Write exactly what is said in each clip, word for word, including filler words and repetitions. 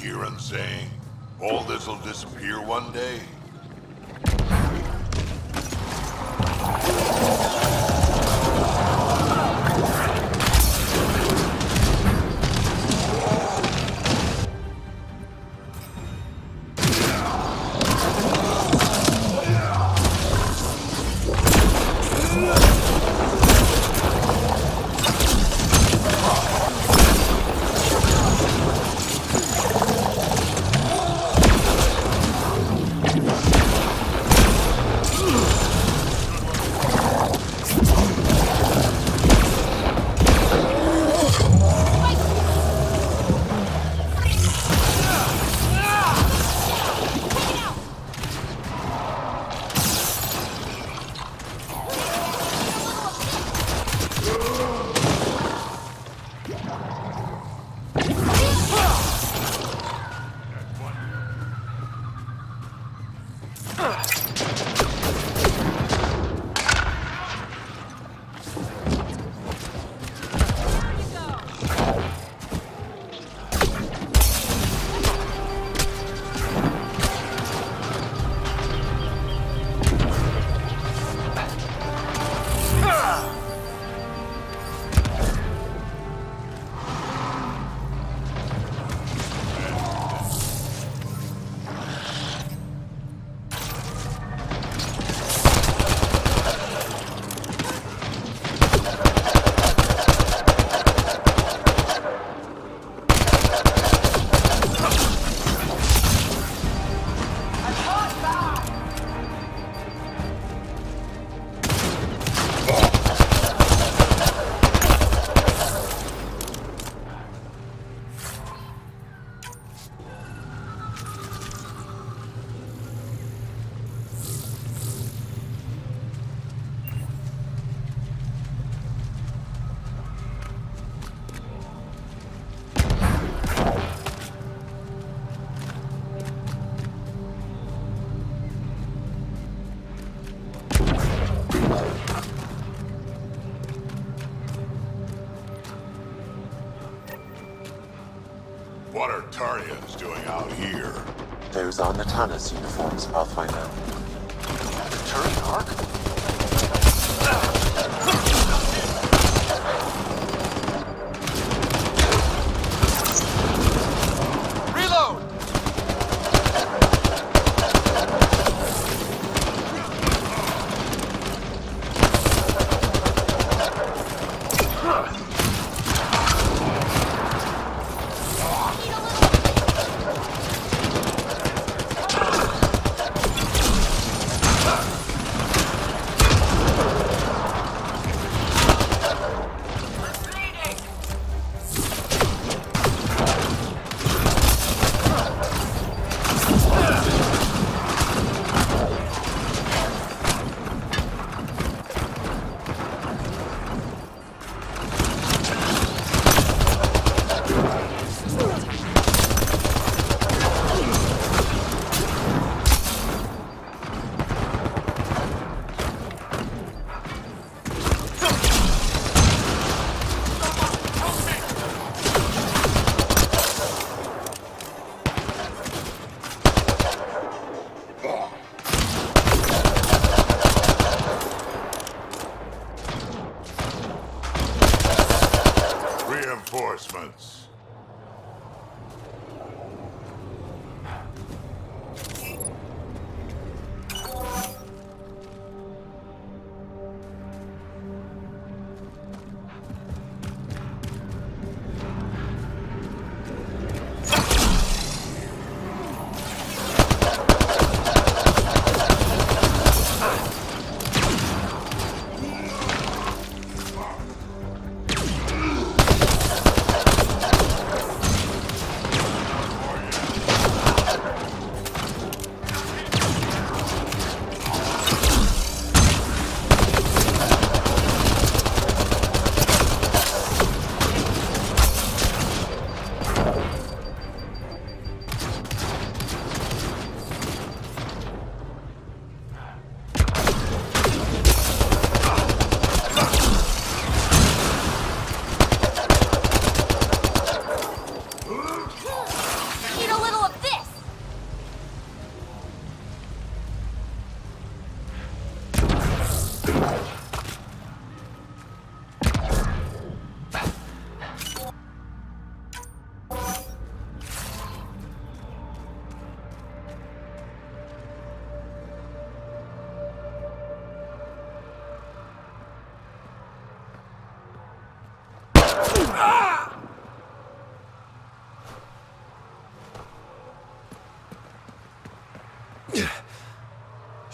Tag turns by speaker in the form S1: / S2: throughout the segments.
S1: Kieran saying? All this'll disappear one day? What are Tarians doing out here?
S2: Those are Natana's uniforms, Pathfinder. The Turian Ark?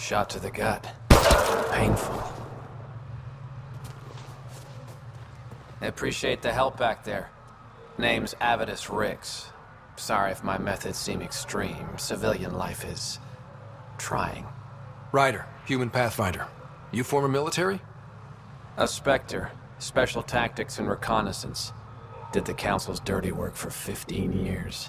S3: Shot to the gut. Painful. I appreciate the help back there. Name's Avidus Rix. Sorry if my methods seem extreme. Civilian life is... trying.
S4: Ryder, human pathfinder. You former military?
S3: A Spectre. Special tactics and reconnaissance. Did the Council's dirty work for fifteen years.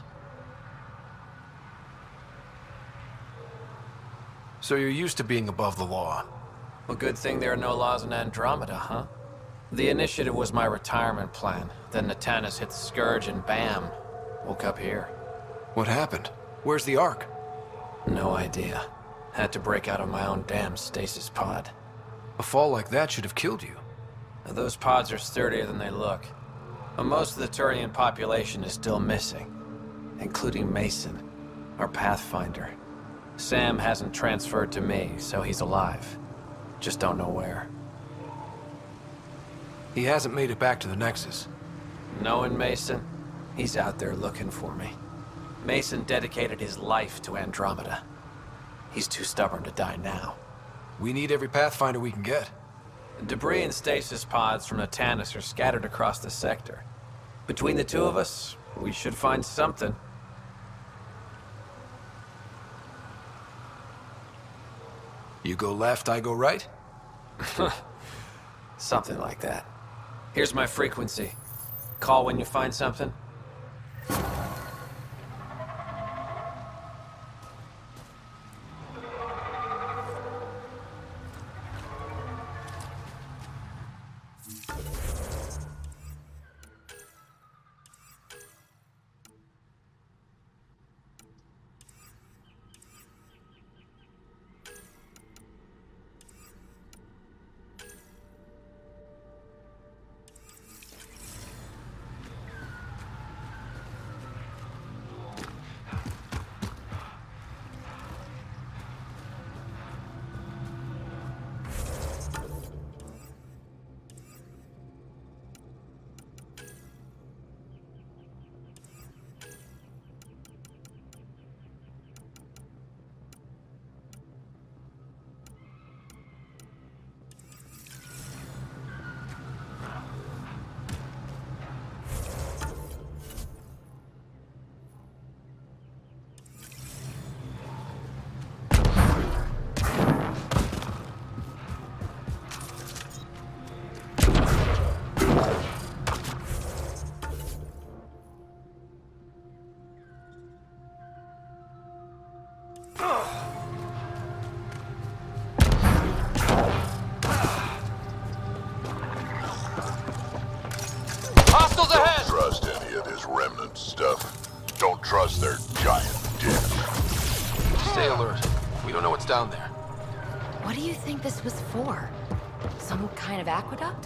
S4: So you're used to being above the law.
S3: Well, good thing there are no laws in Andromeda, huh? The Initiative was my retirement plan. Then Natanus hit the Scourge and bam, woke up here.
S4: What happened? Where's the Ark?
S3: No idea. Had to break out of my own damn stasis pod.
S4: A fall like that should have killed you.
S3: Those pods are sturdier than they look. But most of the Turian population is still missing, including Mason, our Pathfinder. Sam hasn't transferred to me, so he's alive. Just don't know where.
S4: He hasn't made it back to the Nexus.
S3: Knowing Mason, he's out there looking for me. Mason dedicated his life to Andromeda. He's too stubborn to die now.
S4: We need every Pathfinder we can get.
S3: Debris and stasis pods from Natanus are scattered across the sector. Between the two of us, we should find something.
S4: You go left, I go right?
S3: Something like that. Here's my frequency. Call when you find something.
S1: Hostiles ahead! Don't trust any of this remnant stuff. Don't trust their giant dicks.
S4: Stay alert. We don't know what's down there.
S5: What do you think this was for? Some kind of aqueduct?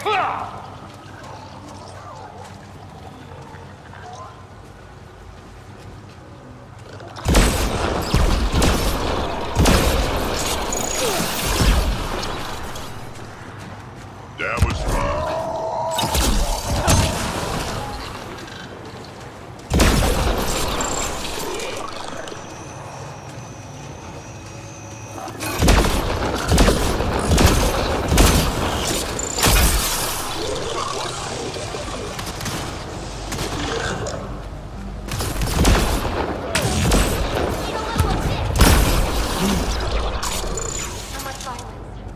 S1: That was fun.
S5: So much violence.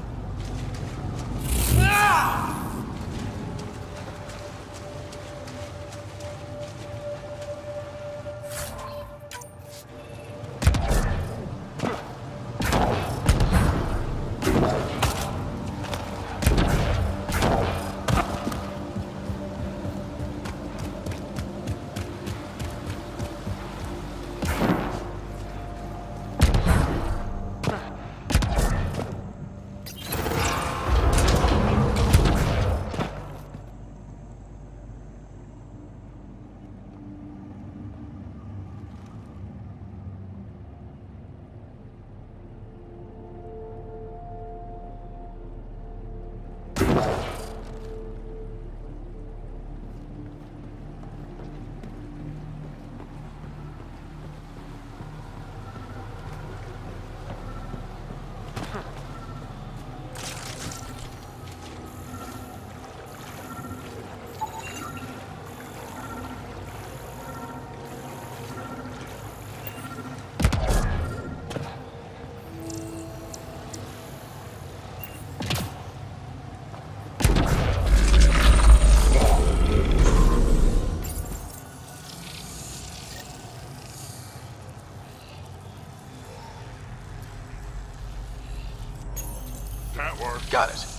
S1: That worked.
S4: Got it.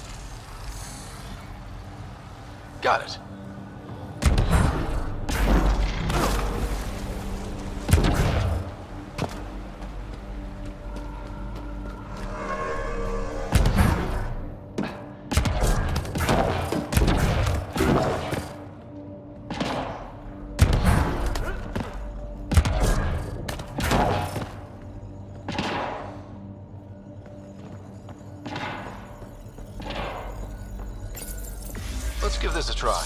S4: Got it. Let's give this a try.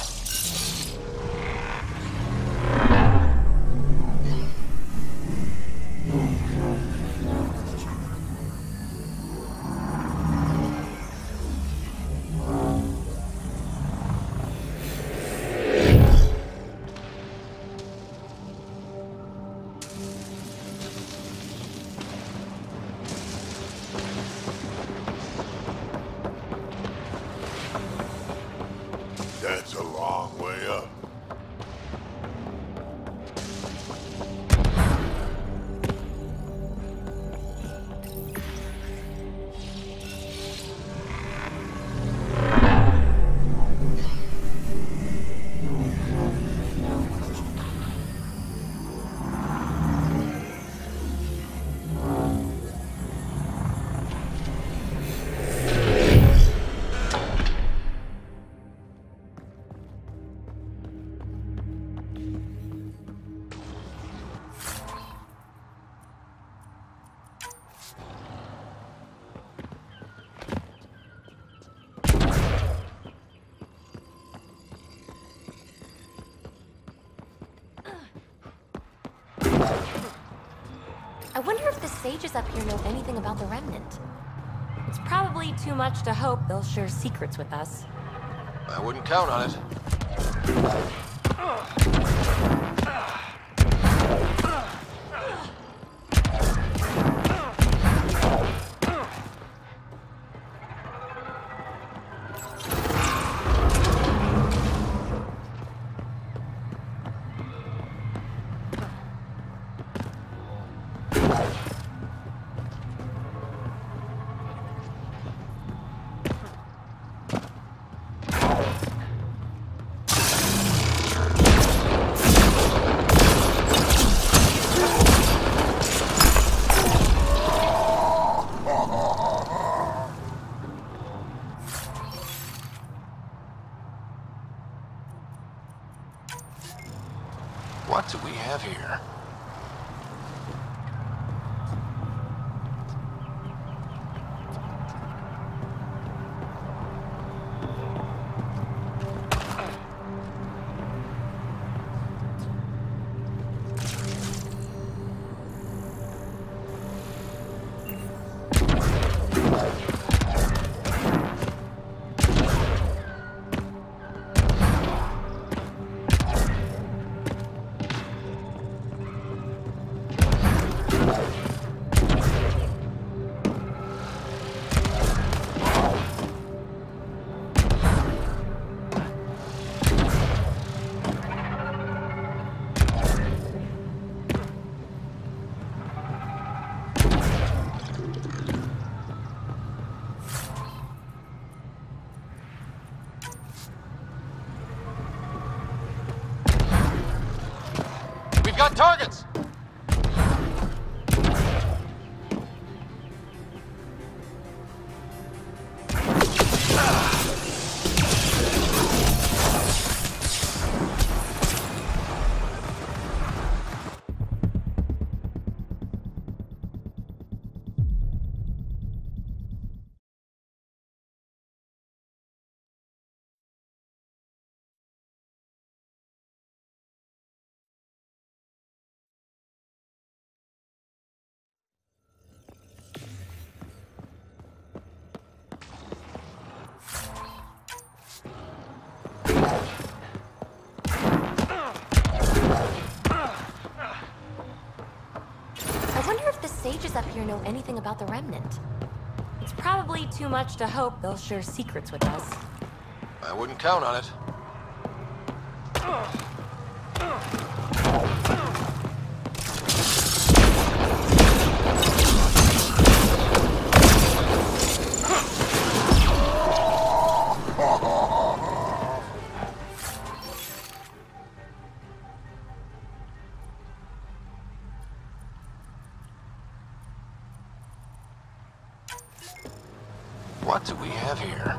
S1: That's a long way up.
S5: I wonder if the sages up here know anything about the Remnant. It's probably too much to hope they'll share secrets with us.
S4: I wouldn't count on it. What do we have here?
S2: We've got targets!
S5: I wonder if the sages up here know anything about the Remnant. It's probably too much to hope they'll share secrets with us.
S4: I wouldn't count on it. What do we have here?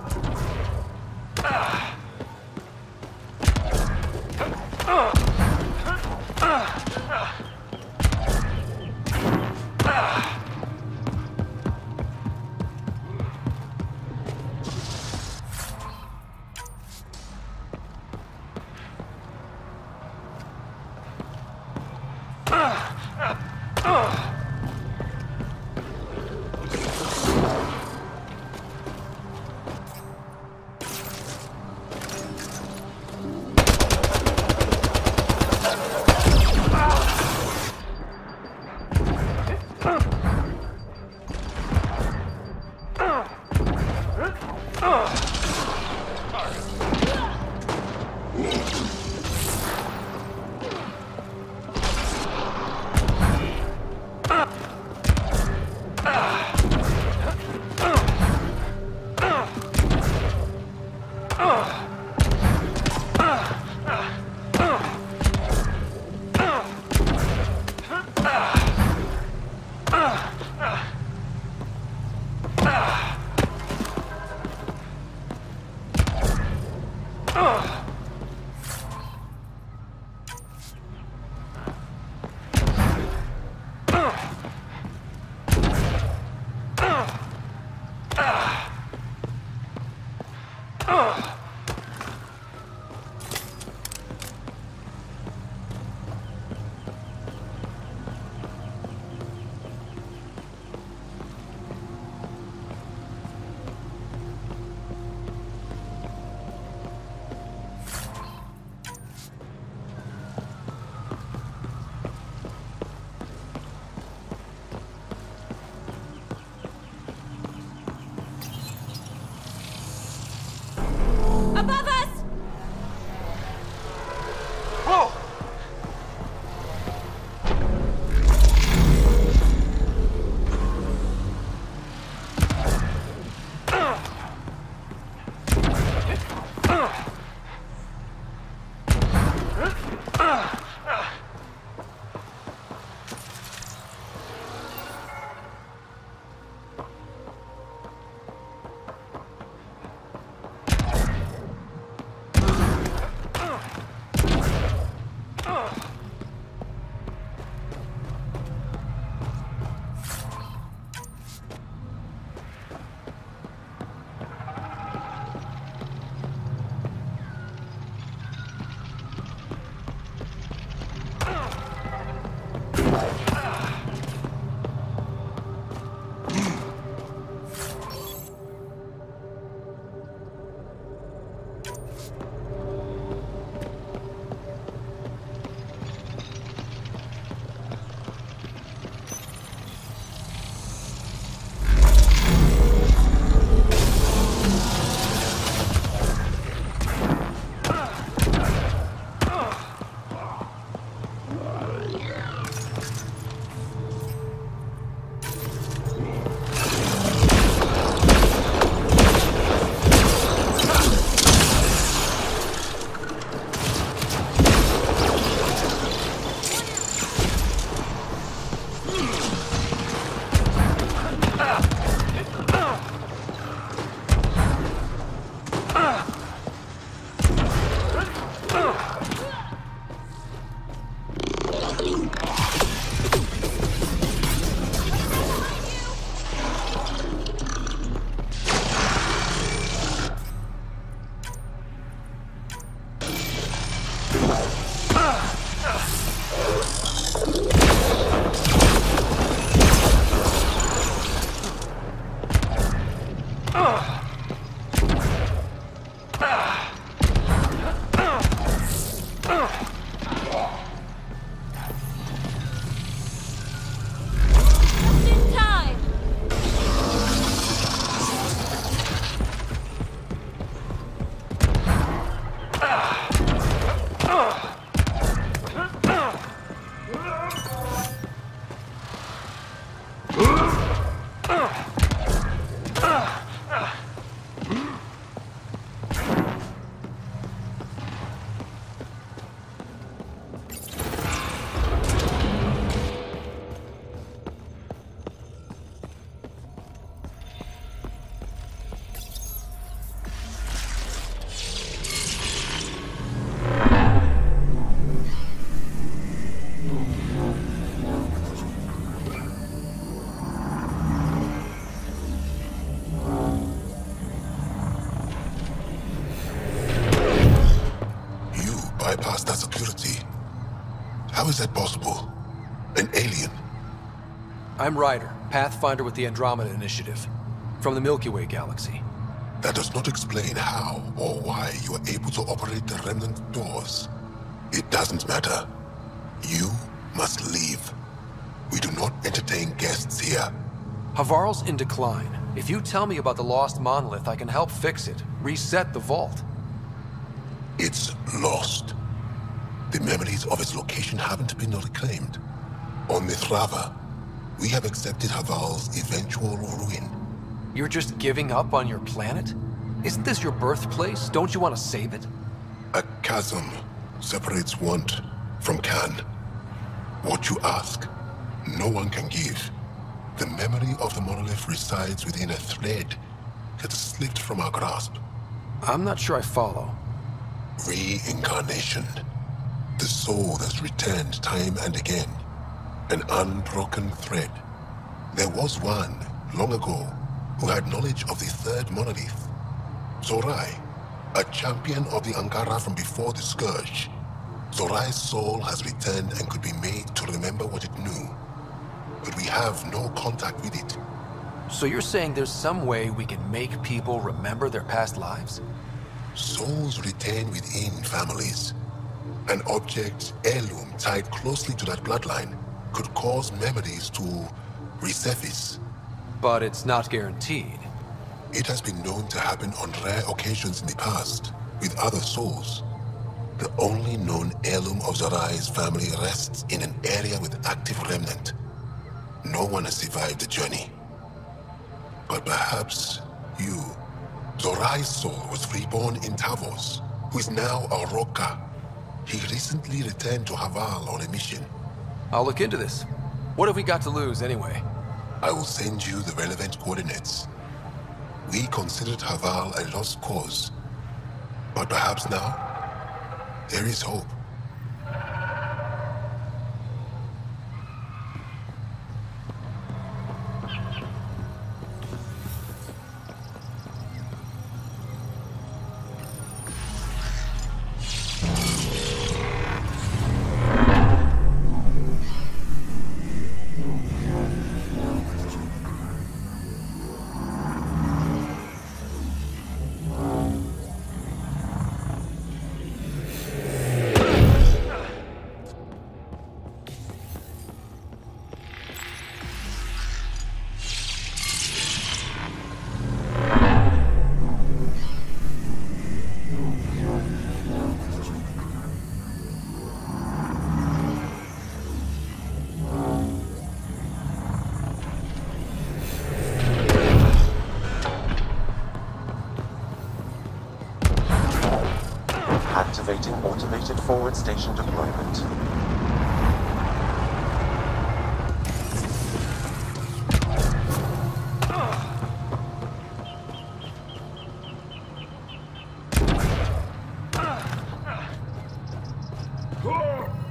S1: Bypass that security. How is that possible? An alien?
S4: I'm Ryder, Pathfinder with the Andromeda Initiative, from the Milky Way galaxy.
S1: That does not explain how or why you are able to operate the remnant doors. It doesn't matter. You must leave. We do not entertain guests here.
S4: Havarl's in decline. If you tell me about the lost monolith, I can help fix it, reset the vault.
S1: It's lost. The memories of its location haven't been reclaimed. On Mithrava, we have accepted Havarl's eventual ruin.
S4: You're just giving up on your planet? Isn't this your birthplace? Don't you want to save it?
S1: A chasm separates want from can. What you ask, no one can give. The memory of the monolith resides within a thread that slipped from our grasp.
S4: I'm not sure I follow.
S1: Reincarnation. The soul that's returned time and again. An unbroken thread. There was one, long ago, who had knowledge of the third monolith. Zorai, a champion of the Angara from before the Scourge. Zorai's soul has returned and could be made to remember what it knew. But we have no contact with it.
S4: So you're saying there's some way we can make people remember their past lives?
S1: Souls retain within families. An object, heirloom, tied closely to that bloodline could cause memories to resurface.
S4: But it's not guaranteed.
S1: It has been known to happen on rare occasions in the past, with other souls. The only known heirloom of Zorai's family rests in an area with active remnant. No one has survived the journey. But perhaps you. Zorai's soul was reborn in Tavos, who is now a Roka. He recently returned to Havarl on a mission.
S4: I'll look into this. What have we got to lose, anyway?
S1: I will send you the relevant coordinates. We considered Havarl a lost cause. But perhaps now, there is hope.
S2: Activating automated forward station deployment.
S6: Oh!